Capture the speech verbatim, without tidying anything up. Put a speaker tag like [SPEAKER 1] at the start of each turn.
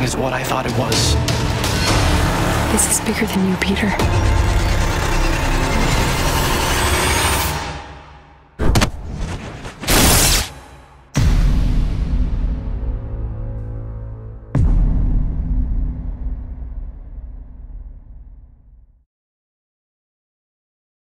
[SPEAKER 1] is what I thought it was.
[SPEAKER 2] This is bigger than you, Peter.